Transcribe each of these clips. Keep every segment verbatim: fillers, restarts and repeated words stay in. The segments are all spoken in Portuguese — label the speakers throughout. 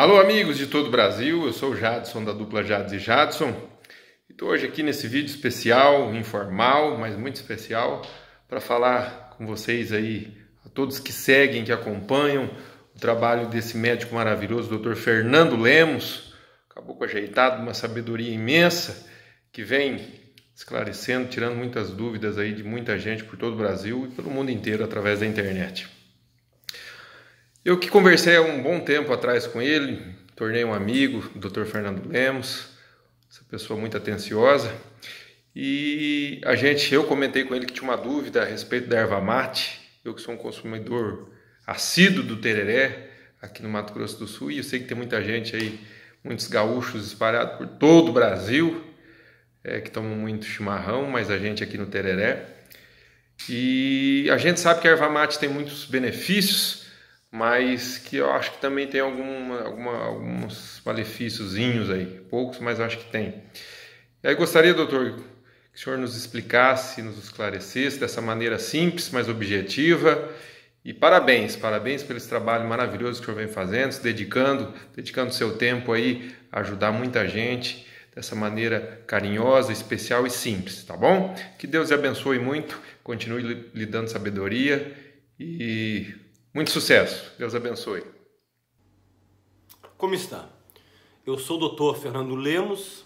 Speaker 1: Alô amigos de todo o Brasil, eu sou o Jadson da dupla Jades e Jadson e estou hoje aqui nesse vídeo especial, informal, mas muito especial, para falar com vocês aí, a todos que seguem, que acompanham o trabalho desse médico maravilhoso, doutor Fernando Lemos, caboclo ajeitado, uma sabedoria imensa, que vem esclarecendo, tirando muitas dúvidas aí de muita gente por todo o Brasil e pelo mundo inteiro através da internet. Eu que conversei há um bom tempo atrás com ele, tornei um amigo, o doutor Fernando Lemos, essa pessoa muito atenciosa, e a gente, eu comentei com ele que tinha uma dúvida a respeito da erva mate, eu que sou um consumidor assíduo do tereré aqui no Mato Grosso do Sul, e eu sei que tem muita gente aí, muitos gaúchos espalhados por todo o Brasil, é, que tomam muito chimarrão, mas a gente aqui no tereré, e a gente sabe que a erva mate tem muitos benefícios, mas que eu acho que também tem alguma, alguma, alguns malefíciozinhos aí, poucos, mas eu acho que tem. E aí gostaria, doutor, que o senhor nos explicasse, nos esclarecesse dessa maneira simples, mas objetiva. E parabéns, parabéns pelo esse trabalho maravilhoso que o senhor vem fazendo, se dedicando, dedicando seu tempo aí a ajudar muita gente dessa maneira carinhosa, especial e simples, tá bom? Que Deus lhe abençoe muito, continue lhe dando sabedoria e muito sucesso. Deus abençoe.
Speaker 2: Como está? Eu sou o doutor Fernando Lemos,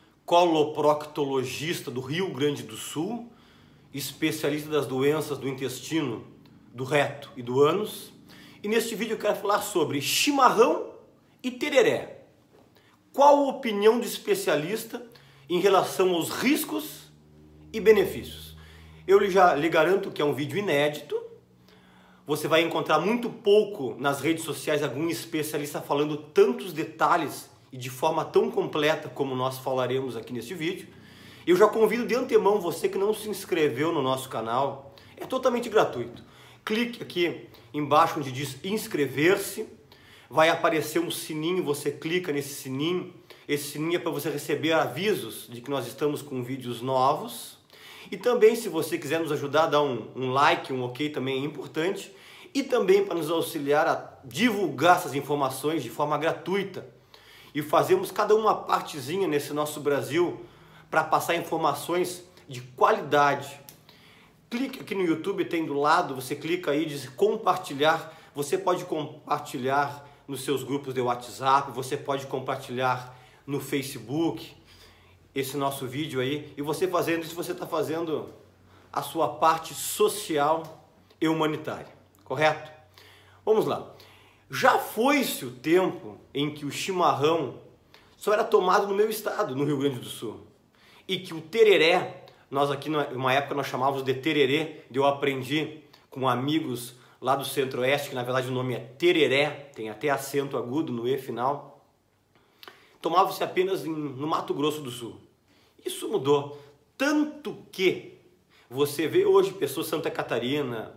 Speaker 2: coloproctologista do Rio Grande do Sul, especialista das doenças do intestino, do reto e do ânus. E neste vídeo eu quero falar sobre chimarrão e tereré. Qual a opinião do especialista em relação aos riscos e benefícios? Eu já lhe garanto que é um vídeo inédito. Você vai encontrar muito pouco nas redes sociais algum especialista falando tantos detalhes e de forma tão completa como nós falaremos aqui neste vídeo. Eu já convido de antemão você que não se inscreveu no nosso canal, é totalmente gratuito. Clique aqui embaixo onde diz inscrever-se, vai aparecer um sininho, você clica nesse sininho, esse sininho é para você receber avisos de que nós estamos com vídeos novos. E também, se você quiser nos ajudar, dá um, um like, um ok também é importante. E também para nos auxiliar a divulgar essas informações de forma gratuita. E fazemos cada uma partezinha nesse nosso Brasil para passar informações de qualidade. Clique aqui no YouTube, tem do lado, você clica aí e diz compartilhar. Você pode compartilhar nos seus grupos de WhatsApp, você pode compartilhar no Facebook esse nosso vídeo aí, e você fazendo isso, você está fazendo a sua parte social e humanitária, correto? Vamos lá. Já foi-se o tempo em que o chimarrão só era tomado no meu estado, no Rio Grande do Sul, e que o tereré, nós aqui numa época nós chamávamos de tererê, eu aprendi com amigos lá do Centro-Oeste, que na verdade o nome é tereré, tem até acento agudo no E final, tomava-se apenas em, no Mato Grosso do Sul. Isso mudou, tanto que você vê hoje pessoas de Santa Catarina,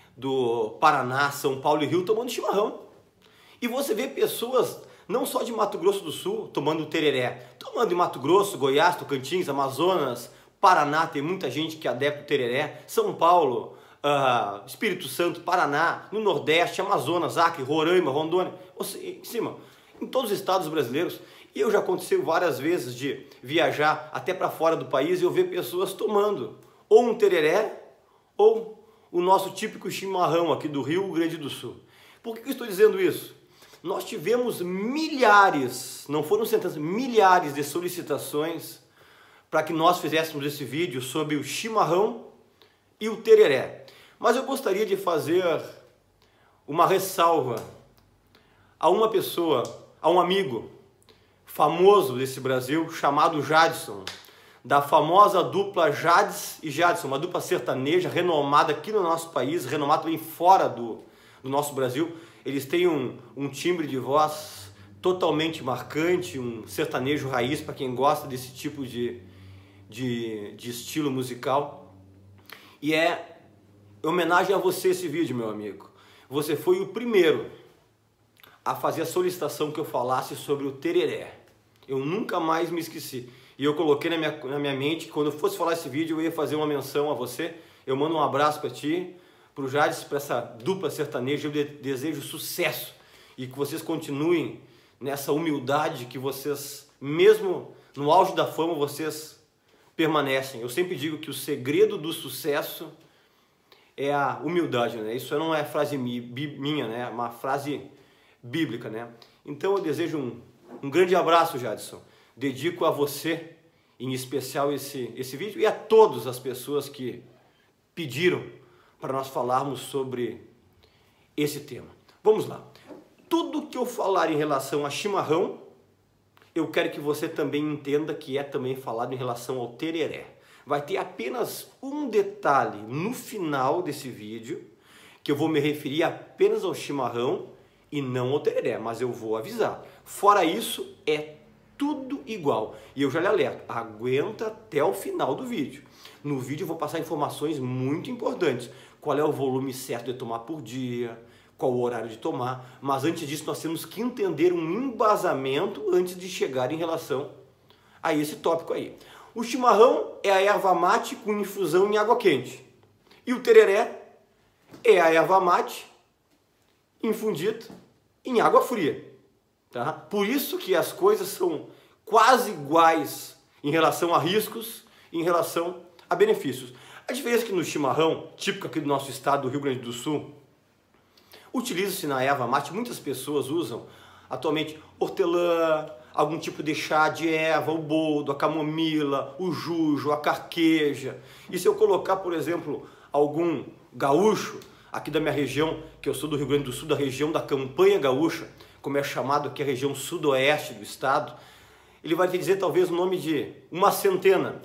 Speaker 2: do Paraná, São Paulo e Rio tomando chimarrão. E você vê pessoas não só de Mato Grosso do Sul tomando tereré, tomando em Mato Grosso, Goiás, Tocantins, Amazonas, Paraná, tem muita gente que adepta ao tereré, São Paulo, uh, Espírito Santo, Paraná, no Nordeste, Amazonas, Acre, Roraima, Rondônia, ou seja, em cima, em todos os estados brasileiros. E eu já aconteceu várias vezes de viajar até para fora do país e eu ver pessoas tomando ou um tereré ou o nosso típico chimarrão aqui do Rio Grande do Sul. Por que eu estou dizendo isso? Nós tivemos milhares, não foram centenas, milhares de solicitações para que nós fizéssemos esse vídeo sobre o chimarrão e o tereré. Mas eu gostaria de fazer uma ressalva a uma pessoa, a um amigo famoso desse Brasil, chamado Jadson, da famosa dupla Jades e Jadson, uma dupla sertaneja renomada aqui no nosso país, renomada também fora do, do nosso Brasil. Eles têm um, um timbre de voz totalmente marcante, um sertanejo raiz para quem gosta desse tipo de, de, de estilo musical. E é homenagem a você esse vídeo, meu amigo. Você foi o primeiro a fazer a solicitação que eu falasse sobre o tereré. Eu nunca mais me esqueci. E eu coloquei na minha, na minha mente que quando eu fosse falar esse vídeo eu ia fazer uma menção a você. Eu mando um abraço para ti, para o Jades, para essa dupla sertaneja. Eu de, desejo sucesso e que vocês continuem nessa humildade que vocês, mesmo no auge da fama, vocês permanecem. Eu sempre digo que o segredo do sucesso é a humildade, né? Isso não é frase minha, né? É uma frase bíblica, né? Então eu desejo um, um grande abraço, Jadson. Dedico a você, em especial, esse, esse vídeo e a todas as pessoas que pediram para nós falarmos sobre esse tema. Vamos lá. Tudo que eu falar em relação a chimarrão, eu quero que você também entenda que é também falado em relação ao tereré. Vai ter apenas um detalhe no final desse vídeo, que eu vou me referir apenas ao chimarrão e não ao tereré, mas eu vou avisar. Fora isso, é tudo igual. E eu já lhe alerto, aguenta até o final do vídeo. No vídeo eu vou passar informações muito importantes. Qual é o volume certo de tomar por dia, qual o horário de tomar, mas antes disso nós temos que entender um embasamento antes de chegar em relação a esse tópico aí. O chimarrão é a erva mate com infusão em água quente. E o tereré é a erva mate infundida em água fria. Tá? Por isso que as coisas são quase iguais em relação a riscos e em relação a benefícios. A diferença é que no chimarrão, típico aqui do nosso estado, do Rio Grande do Sul, utiliza-se na erva mate, muitas pessoas usam atualmente hortelã, algum tipo de chá de erva, o boldo, a camomila, o jujo, a carqueja. E se eu colocar, por exemplo, algum gaúcho aqui da minha região, que eu sou do Rio Grande do Sul, da região da Campanha Gaúcha, como é chamado aqui a região sudoeste do estado, ele vai te dizer talvez o nome de uma centena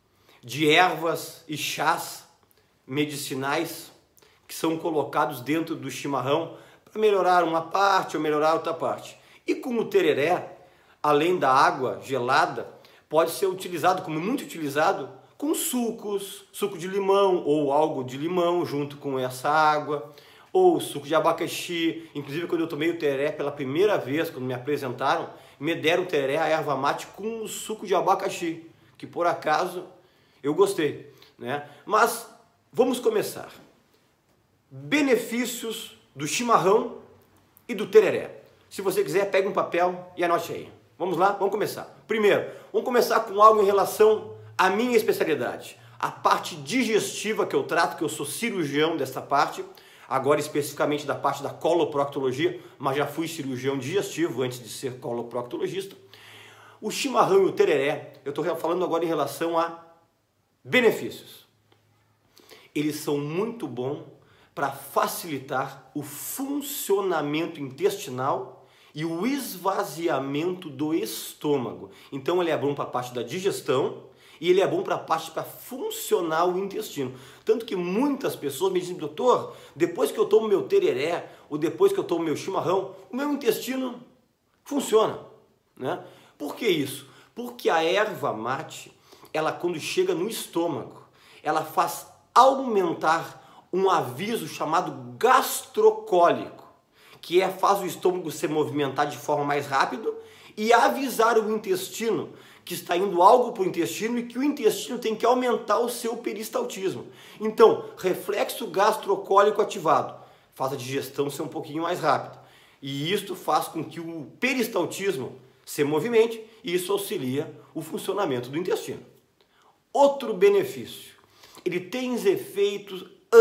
Speaker 2: de ervas e chás medicinais que são colocados dentro do chimarrão para melhorar uma parte ou melhorar outra parte. E com o tereré, além da água gelada, pode ser utilizado, como muito utilizado, com sucos, suco de limão ou algo de limão junto com essa água, ou suco de abacaxi. Inclusive, quando eu tomei o tereré pela primeira vez, quando me apresentaram, me deram o tereré, a erva mate, com o suco de abacaxi, que por acaso eu gostei, né? Mas vamos começar. Benefícios do chimarrão e do tereré. Se você quiser, pegue um papel e anote aí. Vamos lá? Vamos começar. Primeiro, vamos começar com algo em relação à minha especialidade. A parte digestiva que eu trato, que eu sou cirurgião dessa parte, agora especificamente da parte da coloproctologia, mas já fui cirurgião digestivo antes de ser coloproctologista. O chimarrão e o tereré, eu estou falando agora em relação a benefícios. Eles são muito bons para facilitar o funcionamento intestinal e o esvaziamento do estômago. Então ele é bom para a parte da digestão e ele é bom para a parte para funcionar o intestino. Tanto que muitas pessoas me dizem, doutor, depois que eu tomo meu tereré ou depois que eu tomo meu chimarrão, o meu intestino funciona, né? Por que isso? Porque a erva mate, ela quando chega no estômago, ela faz aumentar um aviso chamado gastrocólico, que é faz o estômago se movimentar de forma mais rápida e avisar o intestino que está indo algo para o intestino e que o intestino tem que aumentar o seu peristaltismo. Então, reflexo gastrocólico ativado faz a digestão ser um pouquinho mais rápida. E isto faz com que o peristaltismo se movimente e isso auxilia o funcionamento do intestino. Outro benefício, ele tem efeitos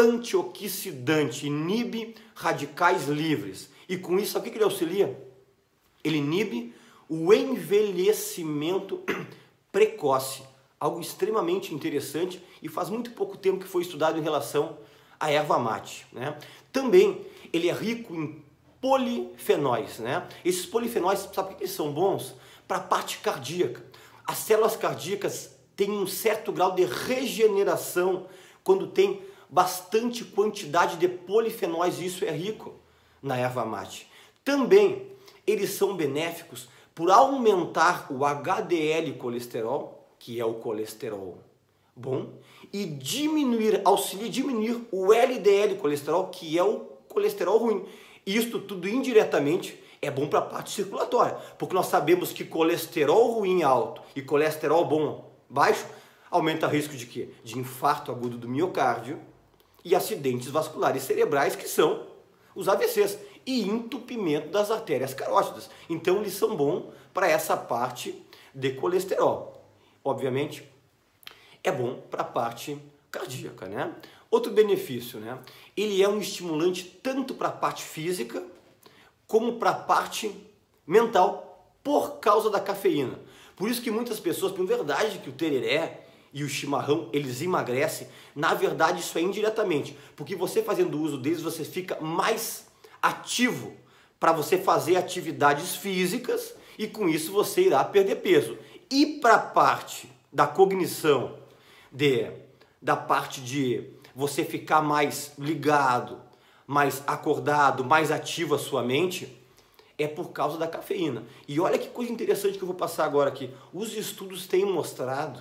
Speaker 2: antioxidante, inibe radicais livres. E com isso, sabe o que ele auxilia? Ele inibe o envelhecimento precoce. Algo extremamente interessante e faz muito pouco tempo que foi estudado em relação à erva mate, né? Também ele é rico em polifenóis, né? Esses polifenóis, sabe por que eles são bons? Para a parte cardíaca. As células cardíacas têm um certo grau de regeneração quando tem bastante quantidade de polifenóis, e isso é rico na erva mate. Também eles são benéficos por aumentar o H D L colesterol, que é o colesterol bom, e diminuir, auxilia diminuir o L D L colesterol, que é o colesterol ruim. Isto tudo indiretamente é bom para a parte circulatória, porque nós sabemos que colesterol ruim alto e colesterol bom baixo aumenta o risco de quê? De infarto agudo do miocárdio e acidentes vasculares cerebrais, que são os A V Cs. e entupimento das artérias carótidas. Então eles são bons para essa parte de colesterol. Obviamente é bom para a parte cardíaca, né? Outro benefício, né? Ele é um estimulante tanto para a parte física como para a parte mental por causa da cafeína. Por isso que muitas pessoas pensam verdade que o tereré e o chimarrão, eles emagrecem. Na verdade, isso é indiretamente, porque você fazendo uso deles, você fica mais ativo para você fazer atividades físicas e com isso você irá perder peso. E para a parte da cognição, de, da parte de você ficar mais ligado, mais acordado, mais ativo a sua mente, é por causa da cafeína. E olha que coisa interessante que eu vou passar agora aqui. Os estudos têm mostrado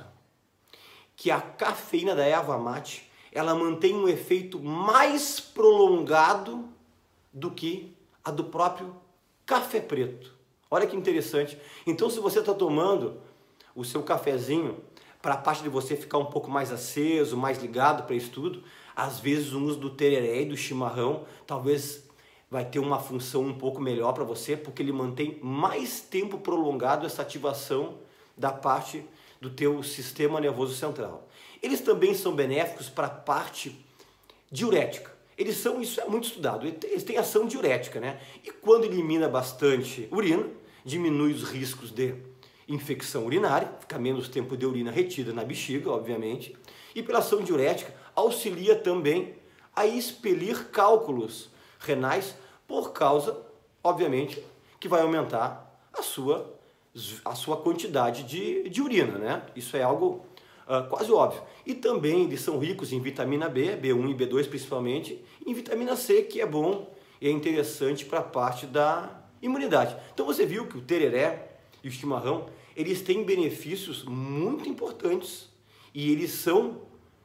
Speaker 2: que a cafeína da erva mate, ela mantém um efeito mais prolongado do que a do próprio café preto. Olha que interessante. Então, se você está tomando o seu cafezinho para a parte de você ficar um pouco mais aceso, mais ligado para estudo, às vezes o uso do tereré e do chimarrão talvez vai ter uma função um pouco melhor para você, porque ele mantém mais tempo prolongado essa ativação da parte do teu sistema nervoso central. Eles também são benéficos para a parte diurética. Eles são, isso é muito estudado, eles têm ação diurética, né? E quando elimina bastante urina, diminui os riscos de infecção urinária, fica menos tempo de urina retida na bexiga, obviamente, e pela ação diurética auxilia também a expelir cálculos renais por causa, obviamente, que vai aumentar a sua a sua quantidade de, de urina, né? Isso é algo uh, quase óbvio. E também eles são ricos em vitamina B, B um e B dois principalmente, e em vitamina C, que é bom e é interessante para a parte da imunidade. Então você viu que o tereré e o chimarrão, eles têm benefícios muito importantes e eles são,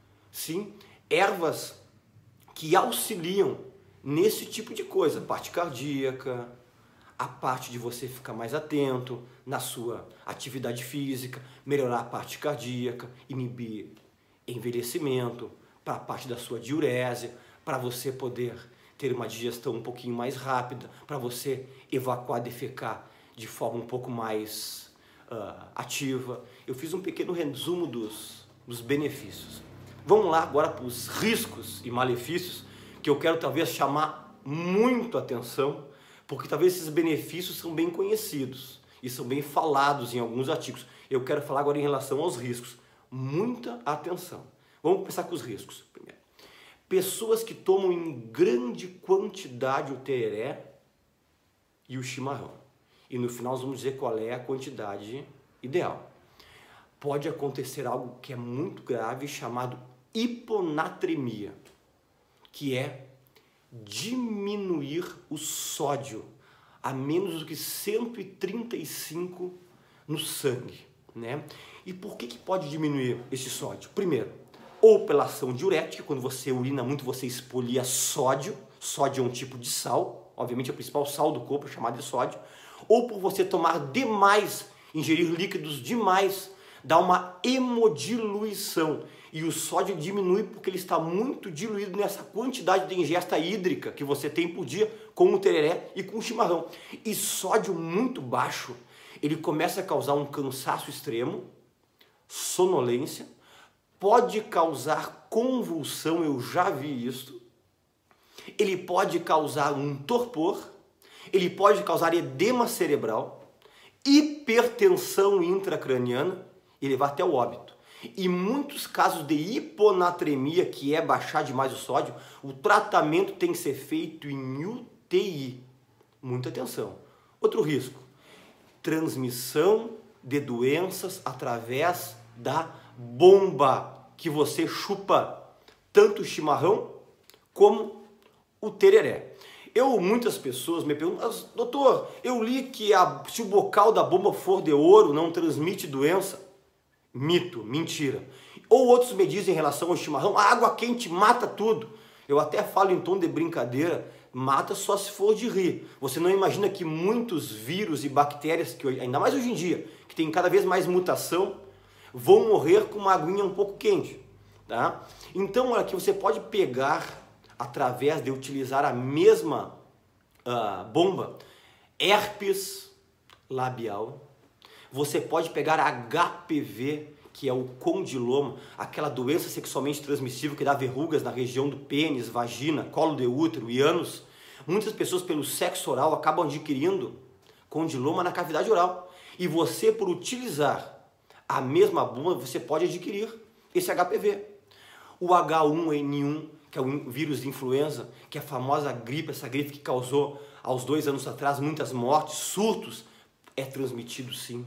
Speaker 2: sim, ervas que auxiliam nesse tipo de coisa, parte cardíaca, a parte de você ficar mais atento na sua atividade física, melhorar a parte cardíaca, inibir envelhecimento, para a parte da sua diurese, para você poder ter uma digestão um pouquinho mais rápida, para você evacuar, defecar de forma um pouco mais uh, ativa. Eu fiz um pequeno resumo dos, dos benefícios. Vamos lá agora para os riscos e malefícios, que eu quero talvez chamar muito atenção, porque talvez esses benefícios são bem conhecidos e são bem falados em alguns artigos. Eu quero falar agora em relação aos riscos. Muita atenção. Vamos começar com os riscos. Primeiro, pessoas que tomam em grande quantidade o tereré e o chimarrão. E no final nós vamos dizer qual é a quantidade ideal. Pode acontecer algo que é muito grave, chamado hiponatremia, que é diminuir o sódio a menos do que cento e trinta e cinco no sangue, né? E por que que pode diminuir esse sódio? Primeiro, ou pela ação diurética, quando você urina muito, você expolia sódio. Sódio é um tipo de sal, obviamente é o principal sal do corpo, chamado de sódio. Ou por você tomar demais, ingerir líquidos demais, dá uma hemodiluição. E o sódio diminui porque ele está muito diluído nessa quantidade de ingesta hídrica que você tem por dia com o tereré e com o chimarrão. E sódio muito baixo, ele começa a causar um cansaço extremo, sonolência, pode causar convulsão, eu já vi isso. Ele pode causar um torpor, ele pode causar edema cerebral, hipertensão intracraniana e levar até o óbito. E muitos casos de hiponatremia, que é baixar demais o sódio, o tratamento tem que ser feito em U T I. Muita atenção. Outro risco, transmissão de doenças através da bomba, que você chupa tanto o chimarrão como o tereré. Eu, muitas pessoas me perguntam, mas, doutor, eu li que a, se o bocal da bomba for de ouro não transmite doença. Mito, mentira. Ou outros me dizem em relação ao chimarrão, a água quente mata tudo. Eu até falo em tom de brincadeira, mata só se for de rir. Você não imagina que muitos vírus e bactérias, que ainda mais hoje em dia, que tem cada vez mais mutação, vão morrer com uma aguinha um pouco quente. Tá? Então, aqui você pode pegar, através de utilizar a mesma uh, bomba, herpes labial, você pode pegar H P V, que é o condiloma, aquela doença sexualmente transmissível que dá verrugas na região do pênis, vagina, colo de útero e ânus. Muitas pessoas pelo sexo oral acabam adquirindo condiloma na cavidade oral. E você, por utilizar a mesma bomba, você pode adquirir esse H P V. O H um N um, que é o vírus de influenza, que é a famosa gripe, essa gripe que causou aos dois anos atrás muitas mortes, surtos, é transmitido sim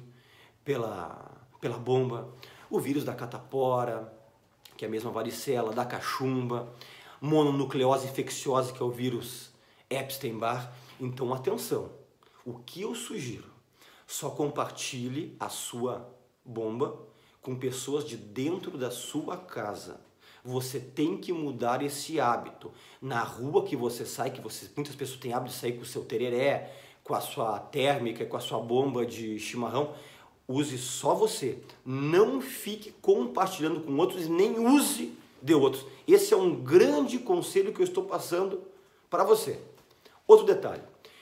Speaker 2: pela, pela bomba. O vírus da catapora, que é a mesma varicela, da cachumba, mononucleose infecciosa, que é o vírus Epstein-Barr. Então, atenção, o que eu sugiro? Só compartilhe a sua bomba com pessoas de dentro da sua casa. Você tem que mudar esse hábito. Na rua que você sai, que você, muitas pessoas têm hábito de sair com o seu tereré, com a sua térmica, com a sua bomba de chimarrão, use só você. Não fique compartilhando com outros e nem use de outros. Esse é um grande conselho que eu estou passando para você. Outro detalhe.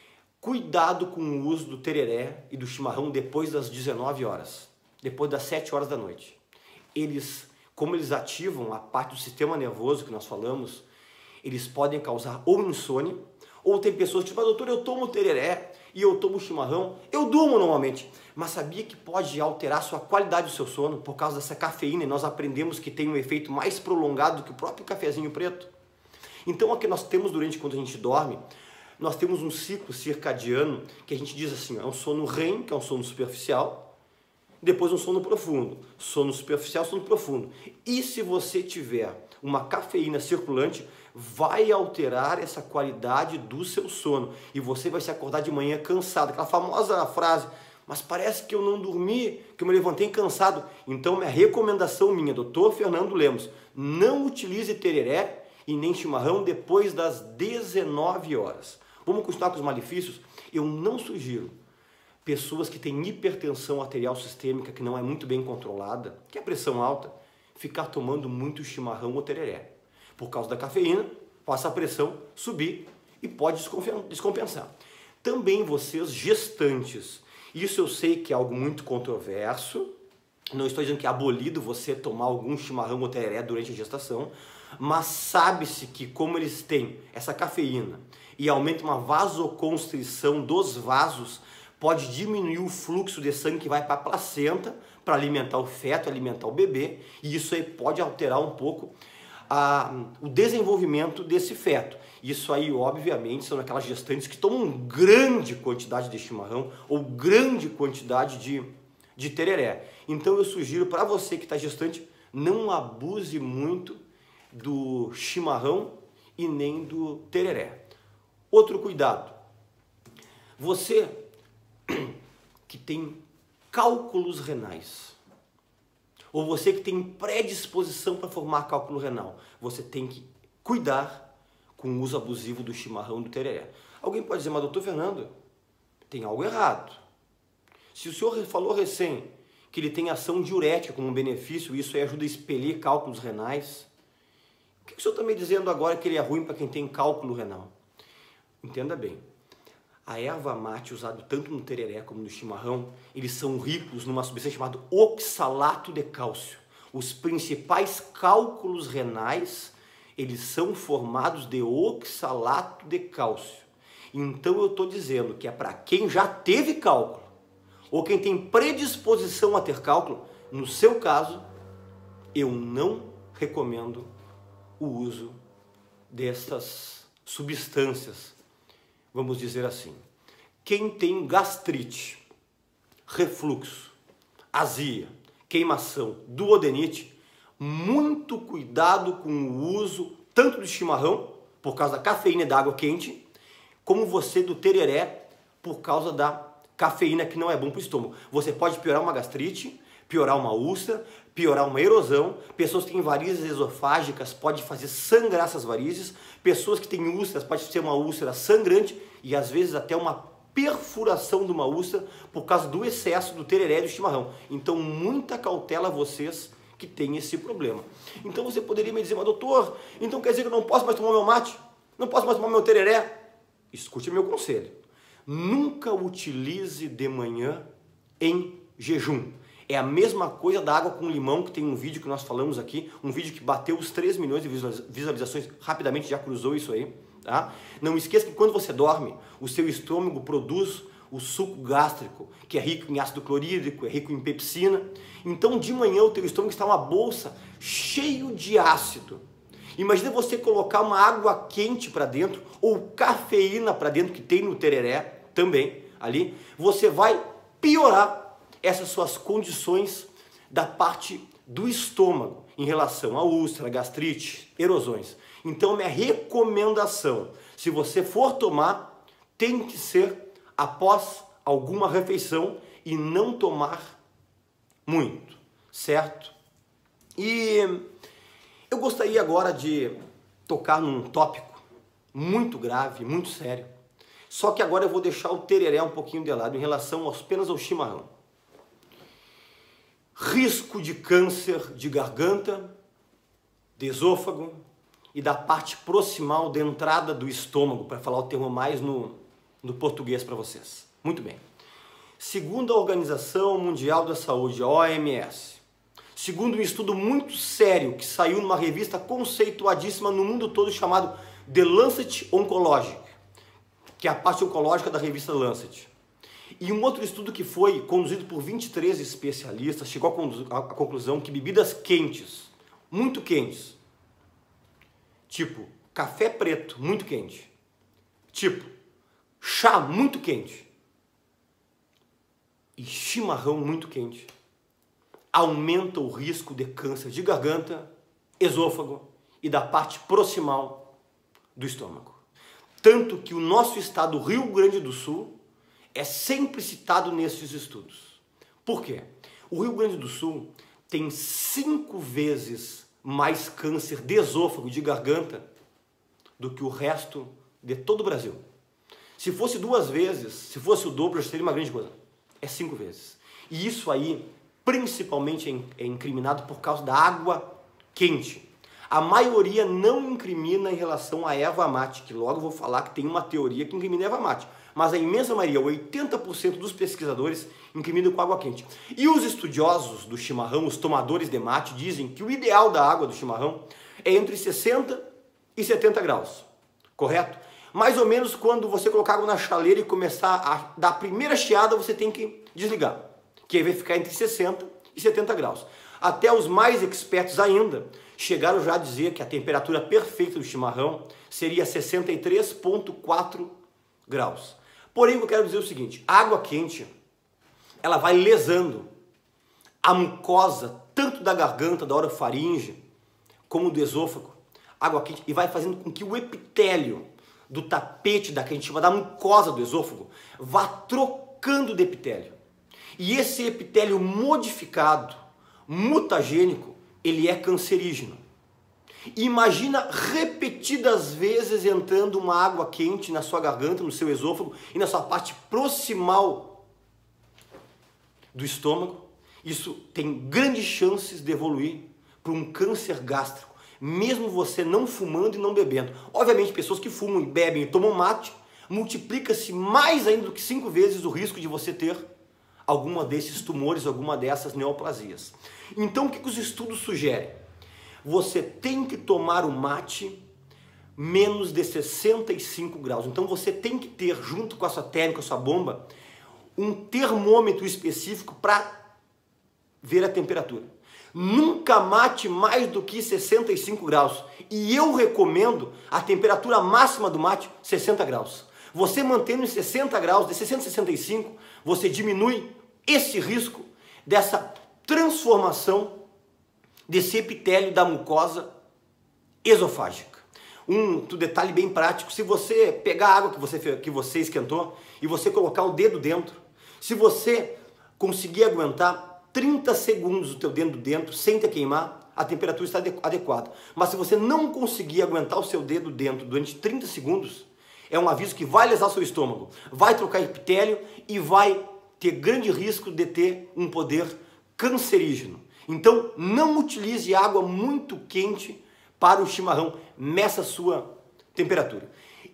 Speaker 2: Cuidado com o uso do tereré e do chimarrão depois das dezenove horas. Depois das sete horas da noite. Eles, como eles ativam a parte do sistema nervoso que nós falamos, eles podem causar ou insônia, ou tem pessoas que dizem, doutor, eu tomo tereré e eu tomo chimarrão, eu durmo normalmente. Mas sabia que pode alterar a sua qualidade do seu sono por causa dessa cafeína? E nós aprendemos que tem um efeito mais prolongado do que o próprio cafezinho preto. Então, o que nós temos durante quando a gente dorme, nós temos um ciclo circadiano que a gente diz assim, é um sono R E M, que é um sono superficial, depois um sono profundo, sono superficial, sono profundo. E se você tiver uma cafeína circulante, vai alterar essa qualidade do seu sono e você vai se acordar de manhã cansado, aquela famosa frase, mas parece que eu não dormi, que eu me levantei cansado. Então, minha recomendação minha, doutor Fernando Lemos, não utilize tereré e nem chimarrão depois das dezenove horas. Vamos continuar com os malefícios? Eu não sugiro pessoas que têm hipertensão arterial sistêmica, que não é muito bem controlada, que é a pressão alta, ficar tomando muito chimarrão ou tereré. Por causa da cafeína, passa a pressão subir e pode descompensar. Também vocês gestantes, isso eu sei que é algo muito controverso, não estou dizendo que é abolido você tomar algum chimarrão ou tereré durante a gestação, mas sabe-se que como eles têm essa cafeína e aumenta uma vasoconstrição dos vasos, pode diminuir o fluxo de sangue que vai para a placenta, para alimentar o feto, alimentar o bebê, e isso aí pode alterar um pouco a, o desenvolvimento desse feto. Isso aí, obviamente, são aquelas gestantes que tomam grande quantidade de chimarrão ou grande quantidade de, de tereré. Então eu sugiro para você que está gestante, não abuse muito do chimarrão e nem do tereré. Outro cuidado, você que tem cálculos renais, ou você que tem predisposição para formar cálculo renal, você tem que cuidar com o uso abusivo do chimarrão e do tereré. Alguém pode dizer, mas doutor Fernando, tem algo errado. Se o senhor falou recém que ele tem ação diurética como um benefício, isso aí ajuda a expelir cálculos renais, o que o senhor está me dizendo agora que ele é ruim para quem tem cálculo renal? Entenda bem. A erva mate, usada tanto no tereré como no chimarrão, eles são ricos numa substância chamada oxalato de cálcio. Os principais cálculos renais, eles são formados de oxalato de cálcio. Então eu estou dizendo que é para quem já teve cálculo, ou quem tem predisposição a ter cálculo, no seu caso, eu não recomendo o uso dessas substâncias. Vamos dizer assim, quem tem gastrite, refluxo, azia, queimação, duodenite, muito cuidado com o uso tanto do chimarrão, por causa da cafeína e da água quente, como você do tereré, por causa da cafeína que não é bom para o estômago. Você pode piorar uma gastrite, piorar uma úlcera, piorar uma erosão, pessoas que têm varizes esofágicas pode fazer sangrar essas varizes, pessoas que têm úlceras pode ser uma úlcera sangrante e às vezes até uma perfuração de uma úlcera por causa do excesso do tereré e do chimarrão. Então muita cautela vocês que têm esse problema. Então você poderia me dizer, mas doutor, então quer dizer que eu não posso mais tomar meu mate? Não posso mais tomar meu tereré? escute meu conselho, nunca utilize de manhã em jejum. É a mesma coisa da água com limão, que tem um vídeo que nós falamos aqui, um vídeo que bateu os três milhões de visualizações, rapidamente já cruzou isso aí, tá? Não esqueça que quando você dorme, o seu estômago produz o suco gástrico, que é rico em ácido clorídrico, é rico em pepsina. Então de manhã o teu estômago está uma bolsa cheio de ácido. Imagina você colocar uma água quente para dentro, ou cafeína para dentro, que tem no tereré também, ali, você vai piorar essas suas condições da parte do estômago, em relação à úlcera, gastrite, erosões. Então minha recomendação, se você for tomar, tem que ser após alguma refeição e não tomar muito, certo? E eu gostaria agora de tocar num tópico muito grave, muito sério, só que agora eu vou deixar o tereré um pouquinho de lado em relação apenas ao chimarrão. Risco de câncer de garganta, de esôfago e da parte proximal da entrada do estômago, para falar o termo mais no, no português para vocês. Muito bem. Segundo a Organização Mundial da Saúde, a O M S, segundo um estudo muito sério que saiu numa revista conceituadíssima no mundo todo chamado The Lancet Oncology, que é a parte oncológica da revista Lancet. E um outro estudo que foi conduzido por vinte e três especialistas chegou à conclusão que bebidas quentes, muito quentes, tipo café preto muito quente, tipo chá muito quente e chimarrão muito quente, aumenta o risco de câncer de garganta, esôfago e da parte proximal do estômago. Tanto que o nosso estado, o Rio Grande do Sul, é sempre citado nesses estudos. Por quê? O Rio Grande do Sul tem cinco vezes mais câncer de esôfago, de garganta, do que o resto de todo o Brasil. Se fosse duas vezes, se fosse o dobro, já seria uma grande coisa. É cinco vezes. E isso aí, principalmente, é incriminado por causa da água quente. A maioria não incrimina em relação à erva mate, que logo eu vou falar que tem uma teoria que incrimina a erva mate. Mas a imensa maioria, oitenta por cento dos pesquisadores, incriminam com água quente. E os estudiosos do chimarrão, os tomadores de mate, dizem que o ideal da água do chimarrão é entre sessenta e setenta graus, correto? Mais ou menos quando você colocar água na chaleira e começar a dar a primeira chiada, você tem que desligar, que aí vai ficar entre sessenta e setenta graus. Até os mais expertos ainda chegaram já a dizer que a temperatura perfeita do chimarrão seria sessenta e três vírgula quatro graus. Porém, eu quero dizer o seguinte, a água quente, ela vai lesando a mucosa, tanto da garganta, da orofaringe, como do esôfago, água quente, e vai fazendo com que o epitélio do tapete, da que a gente chama da mucosa do esôfago, vá trocando de epitélio. E esse epitélio modificado, mutagênico, ele é cancerígeno. Imagina repetidas vezes entrando uma água quente na sua garganta, no seu esôfago e na sua parte proximal do estômago. Isso tem grandes chances de evoluir para um câncer gástrico, mesmo você não fumando e não bebendo. Obviamente, pessoas que fumam e bebem e tomam mate, multiplica-se mais ainda do que cinco vezes o risco de você ter alguma desses tumores, alguma dessas neoplasias. Então, o que os estudos sugerem? Você tem que tomar o mate menos de sessenta e cinco graus. Então você tem que ter, junto com a sua técnica, a sua bomba, um termômetro específico para ver a temperatura. Nunca mate mais do que sessenta e cinco graus. E eu recomendo a temperatura máxima do mate, sessenta graus. Você mantendo em sessenta graus, de sessenta a sessenta e cinco, você diminui esse risco dessa transformação desse epitélio da mucosa esofágica. Um detalhe bem prático, se você pegar a água que você, que você esquentou e você colocar o dedo dentro, se você conseguir aguentar trinta segundos o teu dedo dentro sem te queimar, a temperatura está adequada. Mas se você não conseguir aguentar o seu dedo dentro durante trinta segundos, é um aviso que vai lesar seu estômago, vai trocar epitélio e vai ter grande risco de ter um poder cancerígeno. Então, não utilize água muito quente para o chimarrão, meça a sua temperatura.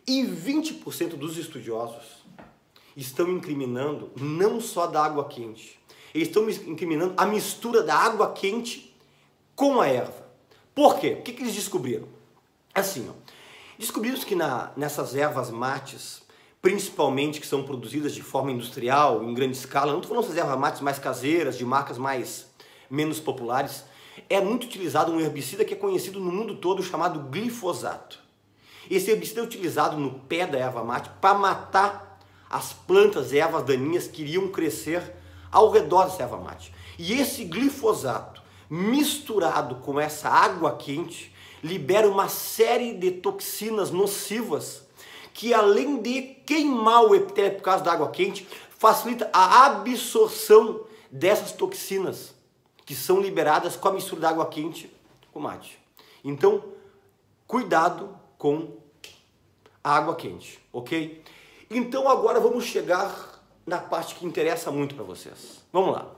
Speaker 2: E vinte por cento dos estudiosos estão incriminando não só da água quente, eles estão incriminando a mistura da água quente com a erva. Por quê? O que, que eles descobriram? Assim, ó, descobriram que na, nessas ervas mates, principalmente que são produzidas de forma industrial, em grande escala, não estou falando dessas ervas mates mais caseiras, de marcas mais menos populares, é muito utilizado um herbicida que é conhecido no mundo todo chamado glifosato. Esse herbicida é utilizado no pé da erva mate para matar as plantas e ervas daninhas que iriam crescer ao redor dessa erva mate. E esse glifosato, misturado com essa água quente, libera uma série de toxinas nocivas que, além de queimar o epitélio por causa da água quente, facilita a absorção dessas toxinas que são liberadas com a mistura da água quente com mate. Então, cuidado com a água quente, ok? Então agora vamos chegar na parte que interessa muito para vocês. Vamos lá.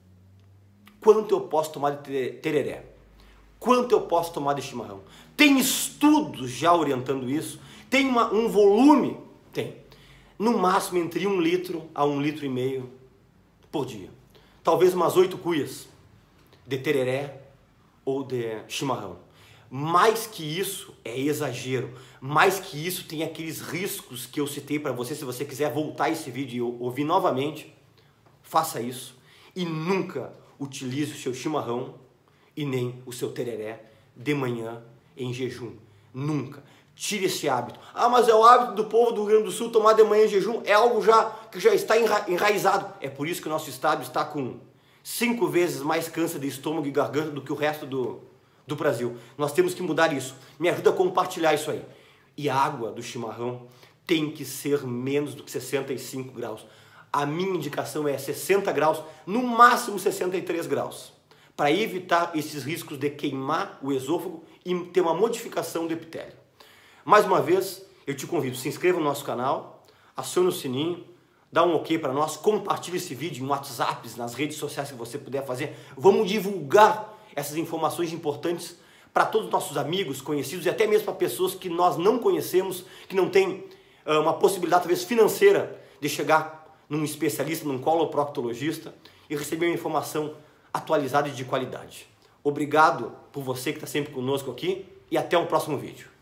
Speaker 2: Quanto eu posso tomar de tereré? Quanto eu posso tomar de chimarrão? Tem estudos já orientando isso? Tem uma, um volume? Tem. No máximo entre um litro a um litro e meio por dia. Talvez umas oito cuias de tereré ou de chimarrão. Mais que isso é exagero. Mais que isso tem aqueles riscos que eu citei para você. Se você quiser voltar esse vídeo e ouvir novamente, faça isso. E nunca utilize o seu chimarrão e nem o seu tereré de manhã em jejum. Nunca. Tire esse hábito. Ah, mas é o hábito do povo do Rio Grande do Sul tomar de manhã em jejum. É algo já que já está enra enraizado. É por isso que o nosso estado está com cinco vezes mais câncer de estômago e garganta do que o resto do, do Brasil. Nós temos que mudar isso. Me ajuda a compartilhar isso aí. E a água do chimarrão tem que ser menos do que sessenta e cinco graus. A minha indicação é sessenta graus, no máximo sessenta e três graus, para evitar esses riscos de queimar o esôfago e ter uma modificação do epitélio. Mais uma vez, eu te convido, se inscreva no nosso canal, acione o sininho, dá um ok para nós, compartilhe esse vídeo em WhatsApp, nas redes sociais que você puder fazer. Vamos divulgar essas informações importantes para todos os nossos amigos, conhecidos e até mesmo para pessoas que nós não conhecemos, que não têm uh, uma possibilidade talvez financeira de chegar num especialista, num coloproctologista e receber uma informação atualizada e de qualidade. Obrigado por você que está sempre conosco aqui e até o próximo vídeo.